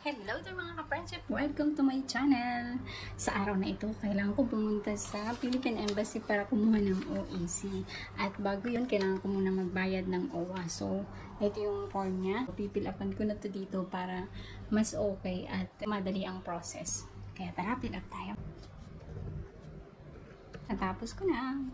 Hello there mga ka-friendship! Welcome to my channel! Sa araw na ito, kailangan ko pumunta sa Philippine Embassy para kumuha ng OAC. At bago yun, kailangan ko muna magbayad ng OWA. So, ito yung form niya. Pipilapan ko na to dito para mas okay at madali ang process. Kaya tara, fill up tayo. Natapos ko na.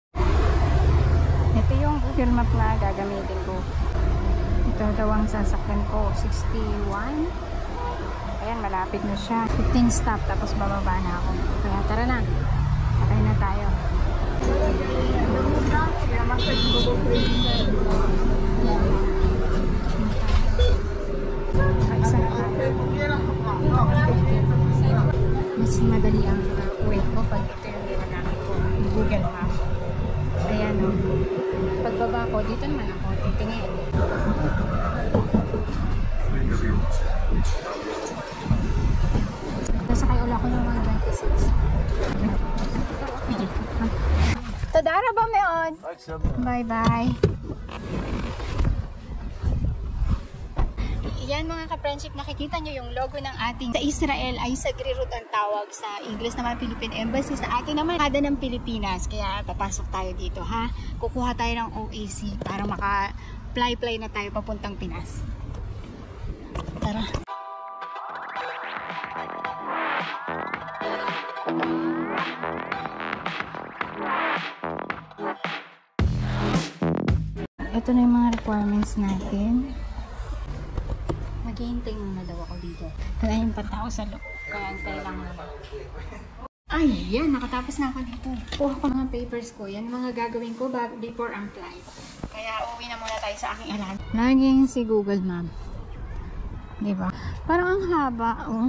Ito yung Google Map na gagamitin ko. Ito daw ang sasakyan ko, 61. Ayan, malapit na siya. 15 stop, tapos bababa na ako. Kaya tara na. Sakay na tayo. Mas madali ang way ko pag ito yung ginamit ko. Google Map. Ayan o. Pagbaba ko, dito naman ako titingin. Nasakay ulit ako ng mga 26. Tadara ba meon? Bye bye. Yan mga ka-friendship, nakikita nyo yung logo ng ating sa Israel ay Sagrirut ang tawag, sa English naman Philippine Embassy, sa atin naman kada ng Pilipinas. Kaya papasok tayo dito ha. Kukuha tayo ng OAC para maka-fly na tayo papuntang Pinas. Tara. Ito na yung mga requirements natin. Maghihintay muna daw ako dito. Wala yung patao sa loob. Kaya kailangan naman. Ay, yan. Nakatapos na ako dito. Kuha ko mga papers ko. Yan mga gagawin ko before ang flight. Kaya uwi na muna tayo sa aking alam. Laging si Google Map. Diba? Parang ang haba, oh.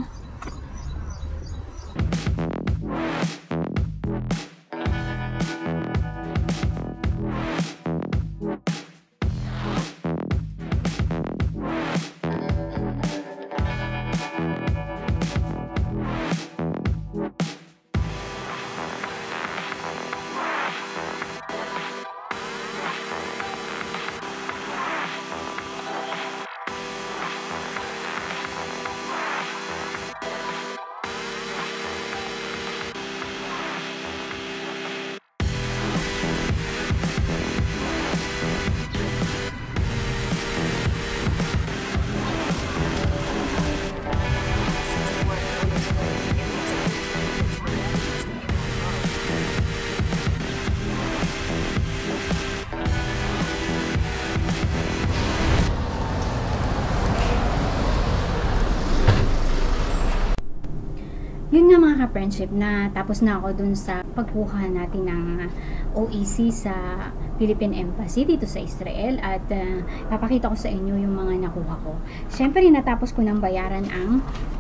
Yun nga mga ka-friendship, na tapos na ako dun sa pagkuha natin ng OAC sa Philippine Embassy dito sa Israel, at papakita ko sa inyo yung mga nakuha ko. Siyempre natapos ko ng bayaran ang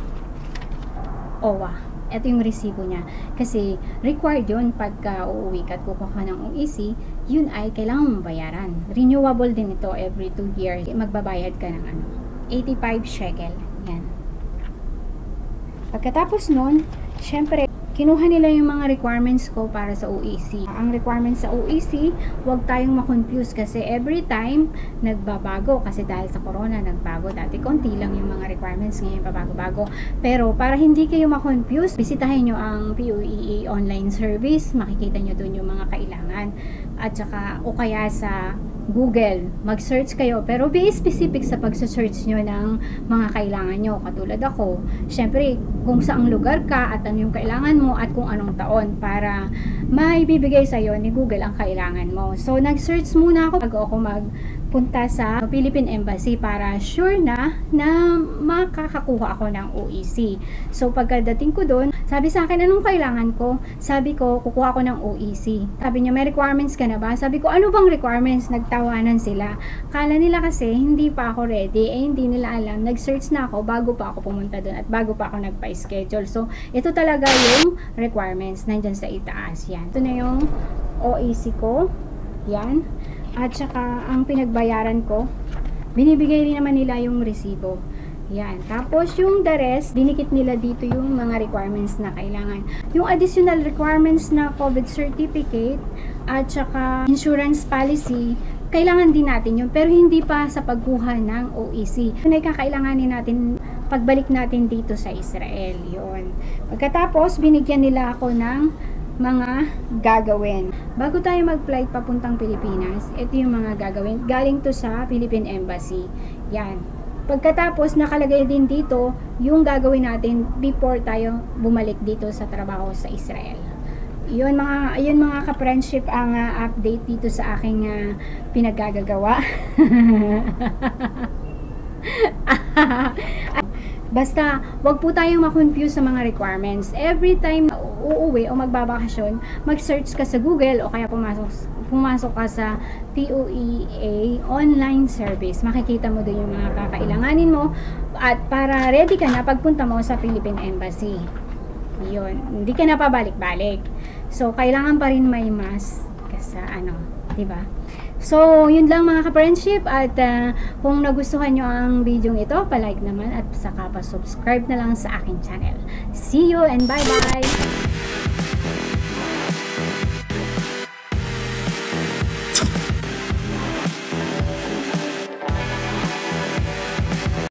OWA. Ito yung resibo niya. Kasi required yun pagka uuwi ka at kukuha ka ng OAC, yun ay kailangan mong bayaran. Renewable din ito every 2 years. Magbabayad ka ng 85 shekel. Yan. Pagkatapos nun, syempre, kinuha nila yung mga requirements ko para sa OAC. Ang requirements sa OAC, huwag tayong makonfuse kasi every time nagbabago. Kasi dahil sa corona, nagbago. Dati konti lang yung mga requirements, ngayon pabago-bago. Pero para hindi kayo makonfuse, bisitahin nyo ang POEA online service. Makikita nyo dun yung mga kailangan. At saka, o kaya sa Google, mag-search kayo, pero be specific sa pag-search nyo ng mga kailangan nyo. Katulad ako, syempre, kung saang lugar ka at ano yung kailangan mo at kung anong taon para maibibigay sa'yo ni Google ang kailangan mo. So, nag-search muna ako bago ako magpunta sa Philippine Embassy para sure na makakakuha ako ng OAC. So, pagkadating ko doon, sabi sa akin, anong kailangan ko? Sabi ko, kukuha ko ng OAC. Sabi niya, may requirements ka na ba? Sabi ko, ano bang requirements? Nagtawanan sila. Kala nila kasi, hindi pa ako ready. Hindi nila alam. Nag-search na ako bago pa ako pumunta doon at bago pa ako nagpa-schedule. So, ito talaga yung requirements. Nandyan sa itaas. Yan. Ito na yung OAC ko. Yan. At saka, ang pinagbayaran ko, binibigay rin naman nila yung resibo. Yan. Tapos, yung the rest, dinikit nila dito yung mga requirements na kailangan. Yung additional requirements na COVID certificate at saka insurance policy, kailangan din natin yun, pero hindi pa sa pagkuha ng OAC. Kailanganin natin pagbalik natin dito sa Israel. Yun. Pagkatapos, binigyan nila ako ng mga gagawin. Bago tayo mag-flight papuntang Pilipinas, ito yung mga gagawin. Galing to sa Philippine Embassy. Yan. Pagkatapos, nakalagay din dito yung gagawin natin before tayo bumalik dito sa trabaho sa Israel. Yun mga ka-friendship ang update dito sa aking pinaggagawa. Basta, wag po tayong ma-confuse sa mga requirements. Every time na uuwi o magbabakasyon, mag-search ka sa Google o kaya pumasok ka sa POEA online service. Makikita mo doon yung mga kakailanganin mo at para ready ka na pagpunta mo sa Philippine Embassy. Yun, hindi ka na pabalik-balik. So, kailangan pa rin may mask sa diba? So, yun lang mga ka-friendship at kung nagustuhan nyo ang video ito, palike naman at saka pa-subscribe na lang sa aking channel. See you and bye-bye!